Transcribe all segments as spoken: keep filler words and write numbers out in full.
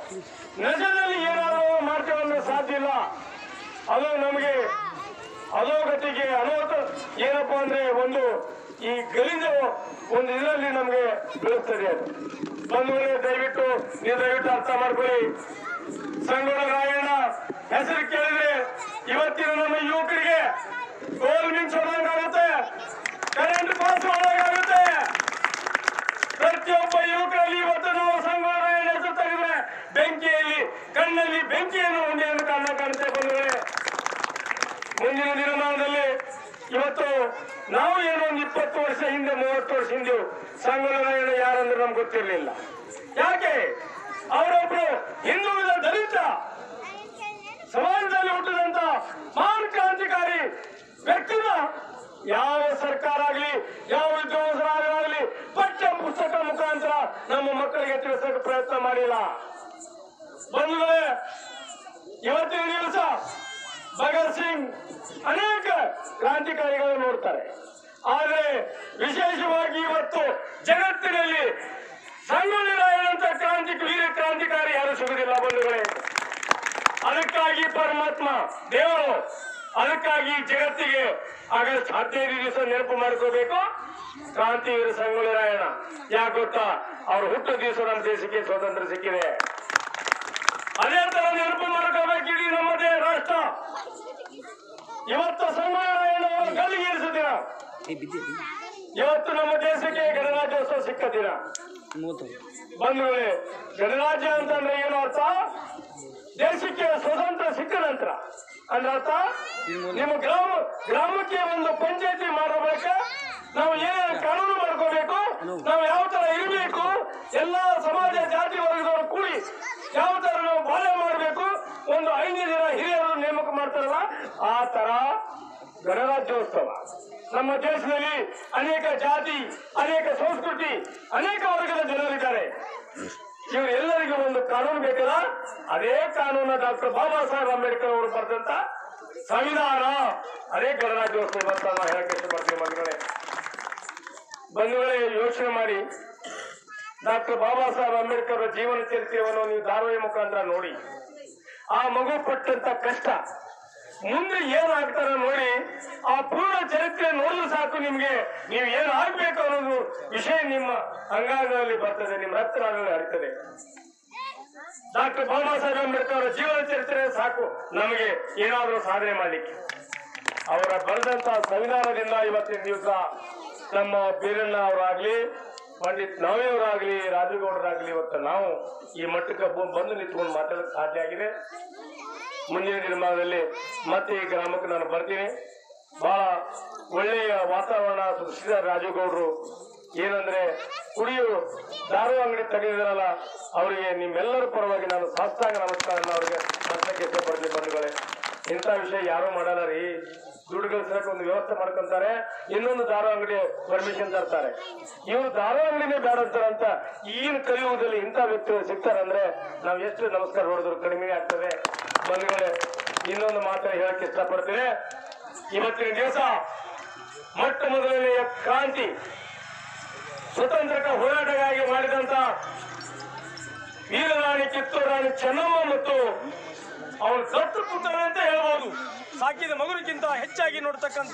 ನಿಜದಲ್ಲಿ ಏನಾದರೂ ಮಾಡ್ತೇವೆ ಅಂದ್ರೆ ಸಾಧ್ಯ ಇಲ್ಲ. ಅದು ನಮಗೆ ಅಧೋಗತಿಗೆ ಅನೋತ ಏನಪ್ಪಾ ಅಂದ್ರೆ ಒಂದು ಈ ಗಲಿದ ಒಂದು ಇದರಲ್ಲಿ ನಮಗೆ ಬೀಳುತ್ತದೆ. ಅದು ಬಂಧುಗಳೇ, ದಯವಿಟ್ಟು ನೀವು ದಯವಿಟ್ಟು ಅರ್ಥ ಮಾಡ್ಕೊಳ್ಳಿ. ಸಂಗೊಳ್ಳ ರಾಯಣ್ಣ ಹೆಸರು ಕೇಳಿದ್ರೆ ಇವತ್ತಿನ ನಮ್ಮ ಯುವಕರಿಗೆ ಗೋಲ್ ಮಿಂಚ್ ಹೊಡೆದಂಗಾಗುತ್ತೆ, ಕರೆಂಟ್ ಪಾಸ್ ಮಾಡೋದಾಗುತ್ತೆ. ಪ್ರತಿಯೊಬ್ಬ ಯುವಕರಲ್ಲಿ ಇವತ್ತು ನಾವು ಸಂಗೊಳ್ಳ ರಾಯಣ್ಣ ಹೆಸರು ತೆಗೆದ್ರೆ ಬೆಂಕಿಯಲ್ಲಿ ಕಣ್ಣಲ್ಲಿ ಬೆಂಕಿಯನ್ನು ಉಂಡೆಯನ್ನು ಕಾರಣ ಕಾಣುತ್ತೆ. ಬಂಧುಗಳೇ, ಮುಂದಿನ ದಿನಮಾನದಲ್ಲಿ ಇವತ್ತು ನಾವು ಏನೋ ಒಂದು ಇಪ್ಪತ್ತು ವರ್ಷ ಹಿಂದೆ ಮೂವತ್ತು ವರ್ಷ ಹಿಂದೆ ಸಂಗೊಳ್ಳ ರಾಯಣ್ಣ ಯಾರಂದ್ರೆ ನಮ್ಗೆ ಗೊತ್ತಿರಲಿಲ್ಲ. ಯಾಕೆ? ಅವರೊಬ್ರು ಹಿಂದುಳಿದ ದಲಿತ ಸಮಾಜದಲ್ಲಿ ಹುಟ್ಟಿದಂತ ಮಹಾನ್ ಕ್ರಾಂತಿಕಾರಿ ವ್ಯಕ್ತಿನ ಯಾವ ಸರ್ಕಾರ ಆಗಲಿ ಯಾವ ವಿದ್ವಾಂಸರಾಗಲಿ ಪಠ್ಯ ಪುಸ್ತಕ ಮುಖಾಂತರ ನಮ್ಮ ಮಕ್ಕಳಿಗೆ ತಿಳಿಸೋಕೆ ಪ್ರಯತ್ನ ಮಾಡಿಲ್ಲ. ಬಂಧುಗಳೇ, ಇವತ್ತಿನ ದಿವಸ ಭಗತ್ ಸಿಂಗ್ ಅನೇಕ ಕ್ರಾಂತಿಕಾರಿಗಳು ನೋಡ್ತಾರೆ. ಆದರೆ ವಿಶೇಷವಾಗಿ ಇವತ್ತು ಜಗತ್ತಿನಲ್ಲಿ ಸಂಗೊಳ್ಳ ರಾಯಣ್ಣಂತ ಕ್ರಾಂತಿ ವೀರ ಕ್ರಾಂತಿಕಾರಿ ಯಾರು ಸಿಗುವುದಿಲ್ಲ. ಬಂಧುಗಳೇ, ಅದಕ್ಕಾಗಿ ಪರಮಾತ್ಮ ದೇವರು ಅದಕ್ಕಾಗಿ ಜಗತ್ತಿಗೆ ಆಗಸ್ಟ್ ಹದಿನೈದು ದಿವಸ ನೆನಪು ಮಾಡ್ಕೋಬೇಕು ಕ್ರಾಂತಿವೀರ ಸಂಗೊಳ್ಳ ರಾಯಣ್ಣ. ಯಾಕೆ ಗೊತ್ತಾ? ಅವ್ರ ಹುಟ್ಟು ದಿವಸ ನಮ್ಮ ದೇಶಕ್ಕೆ ಸ್ವಾತಂತ್ರ್ಯ ಸಿಕ್ಕಿದೆ. ಅದೇ ತರ ನೆನಪು ಮಾಡ್ಕೋಬೇಕು ಇಡೀ ನಮ್ಮದೇ ರಾಷ್ಟ್ರ. ಇವತ್ತು ಸಂಗೊಳ್ಳ ರಾಯಣ್ಣ ಅವರ ಗಲ್ಲಿಗೆ ಇರಿಸೋ ದಿನ, ಇವತ್ತು ನಮ್ಮ ದೇಶಕ್ಕೆ ಗಣರಾಜ್ಯೋತ್ಸವ ಸಿಕ್ಕ ದಿನ. ಬಂಧುಗಳೇ, ಗಣರಾಜ್ಯ ಅಂತಂದ್ರೆ ಏನು ಅರ್ಥ? ದೇಶಕ್ಕೆ ಸ್ವತಂತ್ರ ಸಿಕ್ಕ ನಂತರ ಅಂದ್ರೆ ಅರ್ಥ ನಿಮ್ಮ ಗ್ರಾಮ ಗ್ರಾಮಕ್ಕೆ ಒಂದು ಪಂಚಾಯತಿ ಮಾಡಬೇಕ, ನಾವು ಏನೇನು ಕಾನೂನು ಮಾಡ್ಕೋಬೇಕು, ನಾವು ಯಾವ ತರ ಇರಬೇಕು, ಎಲ್ಲಾ ಸಮಾಜ ಜಾತಿ ವರ್ಗದವರು ಕೂಡಿ ಯಾವ ತರ ನಾವು ಬಾಳ್ವೆ ಮಾಡಬೇಕು, ಒಂದು ಐದು ದಿನ ಹಿರಿಯರು ನೇಮಕ ಮಾಡ್ತಾರಲ್ಲ ಆ ತರ ಗಣರಾಜ್ಯೋತ್ಸವ. ನಮ್ಮ ದೇಶದಲ್ಲಿ ಅನೇಕ ಜಾತಿ, ಅನೇಕ ಸಂಸ್ಕೃತಿ, ಅನೇಕ ವರ್ಗದ ಜನರಿದ್ದಾರೆ. ಇವರೆಲ್ಲರಿಗೂ ಒಂದು ಕಾನೂನು ಬೇಕಲ್ಲ, ಅದೇ ಕಾನೂನು ಡಾಕ್ಟರ್ ಬಾಬಾ ಸಾಹೇಬ್ ಅಂಬೇಡ್ಕರ್ ಅವರು ಬರೆದಂತ ಸಂವಿಧಾನ, ಅದೇ ಗಣರಾಜ್ಯೋತ್ಸವ ಅಂತ ನಾವು ಹೇಳಕ್ಕೆ ಇಷ್ಟಪಡ್ತೀವಿ. ಬಂಧುಗಳೇ ಬಂಧುಗಳೇ ಯೋಚನೆ ಮಾಡಿ, ಡಾಕ್ಟರ್ ಬಾಬಾ ಸಾಹೇಬ್ ಅಂಬೇಡ್ಕರ್ ಜೀವನ ಚರಿತ್ರೆಯನ್ನು ನೀವು ಧಾರಾವಾಹಿ ಮುಖಾಂತರ ನೋಡಿ, ಆ ಮಗು ಪಟ್ಟಂತ ಕಷ್ಟ ಮುಂದೆ ಏನಾಗ್ತಾರ ನೋಡಿ, ಆ ಪೂರ್ಣ ಚರಿತ್ರೆ ನೋಡಿದ್ರು ಸಾಕು ನಿಮ್ಗೆ ನೀವು ಏನು ಆಗ್ಬೇಕು ಅನ್ನೋದು ವಿಷಯ ನಿಮ್ಮ ಅಂಗಾಂಗದಲ್ಲಿ ಬರ್ತದೆ, ನಿಮ್ಮ ರಕ್ತನಾಳದಲ್ಲಿ ಹರಿತದೆ. ಡಾಕ್ಟರ್ ಬಾಬಾ ಸಾಹೇಬ್ ಅಂಬೇಡ್ಕರ್ ಅವರ ಜೀವನ ಚರಿತ್ರೆ ಸಾಕು ನಮಗೆ ಏನಾದರೂ ಸಾಧನೆ ಮಾಡಲಿಕ್ಕೆ. ಅವರ ಬರೆದಂತ ಸಂವಿಧಾನದಿಂದ ಇವತ್ತಿನ ದಿವಸ ನಮ್ಮ ಬೀರಣ್ಣ ಅವರಾಗ್ಲಿ, ಪಂಡಿತ್ ನಾವೆಯವರಾಗ್ಲಿ, ರಾಜಗೌಡರಾಗ್ಲಿ ಇವತ್ತು ನಾವು ಈ ಮಟ್ಟಕ್ಕೆ ಬಂದು ನಿಂತ್ಕೊಂಡು ಮಾತಾಡೋಕೆ ಸಾಧ್ಯ ಆಗಿದೆ. ಮುಂದಿನ ದಿನಮಾನದಲ್ಲಿ ಮತ್ತೆ ಈ ಗ್ರಾಮಕ್ಕೆ ನಾನು ಬರ್ತೀನಿ. ಬಹಳ ಒಳ್ಳೆಯ ವಾತಾವರಣ ಸೃಷ್ಟಿಸಿದ ರಾಜಗೌಡರು. ಏನಂದ್ರೆ ಕುಡಿಯು ದಾರು ಅಂಗಡಿ ತೆಗೆದಿರಲ್ಲ, ಅವರಿಗೆ ನಿಮ್ಮೆಲ್ಲರ ಪರವಾಗಿ ನಾನು ಸಾಷ್ಟಾಂಗ ನಮಸ್ಕಾರನ ಅವರಿಗೆ ಮತ್ತಕ್ಕೆ ಇಷ್ಟಪಡ್ತೀನಿ. ಬಂಧುಗಳೇ, ಇಂಥ ವಿಷಯ ಯಾರು ಮಾಡಲ್ಲ ರೀ. ದುಡ್ಡು ಗಳಿಸಕ್ಕೆ ಒಂದು ವ್ಯವಸ್ಥೆ ಮಾಡ್ಕೊಂತಾರೆ, ಇನ್ನೊಂದು ದಾರು ಅಂಗಡಿ ಪರ್ಮಿಷನ್ ತರ್ತಾರೆ. ಇವರು ದಾರು ಅಂಗಡಿನೇ ಬೇಡ ಅಂತಾರಂತ ಈಗಿನ ಕಲಿಯುವುದಲ್ಲಿ ಇಂಥ ವ್ಯಕ್ತಿಗಳು ಸಿಗ್ತಾರಂದ್ರೆ ನಾವು ಎಷ್ಟು ನಮಸ್ಕಾರ ಹೊಡೆದ್ರು ಕಡಿಮೆ ಆಗ್ತದೆ. ಬಂಧುಗಳೇ, ಇನ್ನೊಂದು ಮಾತ್ರ ಹೇಳಕ್ಕೆ ಇಷ್ಟಪಡ್ತೇನೆ. ಇವತ್ತಿನ ದಿವಸ ಮೊಟ್ಟ ಮೊದಲನೆಯ ಕ್ರಾಂತಿ ಸ್ವತಂತ್ರಕ್ಕೆ ಹೋರಾಟಗಾಗಿ ಮಾಡಿದಂತ ವೀರರಾಣಿ ಕಿತ್ತೂರು ರಾಣಿ ಚೆನ್ನಮ್ಮ ಮತ್ತು ಅವರ ದತ್ತು ಪುತ್ರ ಅಂತ ಹೇಳ್ಬೋದು, ಸಾಕಿದ ಮಗುವಿಗಿಂತ ಹೆಚ್ಚಾಗಿ ನೋಡ್ತಕ್ಕಂತ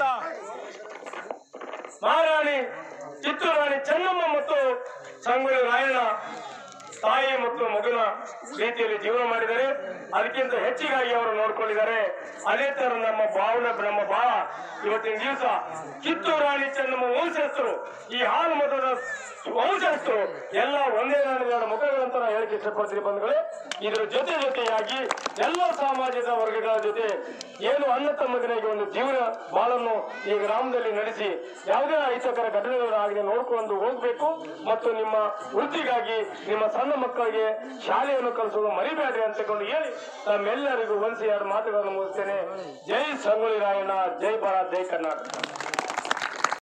ಮಹಾರಾಣಿ ಕಿತ್ತೂರು ರಾಣಿ ಚೆನ್ನಮ್ಮ ಮತ್ತು ಸಂಗೊಳ್ಳ ರಾಯಣ್ಣ ತಾಯಿ ಮತ್ತು ಮಗುನ ರೀತಿಯಲ್ಲಿ ಜೀವನ ಮಾಡಿದ್ದಾರೆ. ಅದಕ್ಕಿಂತ ಹೆಚ್ಚಿಗಾಗಿ ಅವರು ನೋಡ್ಕೊಂಡಿದ್ದಾರೆ. ಅದೇ ತರ ನಮ್ಮ ಭಾವನ ನಮ್ಮ ಭಾವ ಇವತ್ತಿನ ದಿವಸ ಕಿತ್ತೂರು ರಾಣಿ ಚೆನ್ನಮ್ಮ ವಂಶಸ್ಥರು, ಈ ಹಾಲು ಮತದ ವಂಶಸ್ಥರು ಎಲ್ಲ ಒಂದೇ ನಾಡಿನ ಮುಖಗಳಂತ ಹೇಳಕ್ಕೆ ಇಷ್ಟಪಡ್ತೀನಿ. ಬಂಧುಗಳೇ, ಇದರ ಜೊತೆ ಜೊತೆಯಾಗಿ ಎಲ್ಲ ಸಮಾಜದ ವರ್ಗಗಳ ಜೊತೆ ಏನು ಅಣ್ಣ ತಮ್ಮದಿನಾಗಿ ಒಂದು ಜೀವನ ಬಾಳನ್ನು ಈ ಗ್ರಾಮದಲ್ಲಿ ನಡೆಸಿ ಯಾವುದೇ ಅಹಿತಕರ ಘಟನೆಗಳಾಗದೆ ನೋಡ್ಕೊಂಡು ಹೋಗ್ಬೇಕು. ಮತ್ತು ನಿಮ್ಮ ವೃತ್ತಿಗಾಗಿ ನಿಮ್ಮ ಸಣ್ಣ ಮಕ್ಕಳಿಗೆ ಶಾಲೆಯನ್ನು ಕಲಿಸೋದು ಮರಿಬೇಡ್ರಿ ಅಂತಕೊಂಡು ಹೇಳಿ ನಮ್ಮೆಲ್ಲರಿಗೂ ಒಂದ್ಸಿ ಎರಡು ಮಾತುಗಳನ್ನು ಮುಗಿಸ್ತೇನೆ. ಜೈ ಸಂಗೊಳ್ಳ ರಾಯಣ್ಣ, ಜೈ ಭಾರತ್, ಜೈ ಕರ್ನಾಟಕ.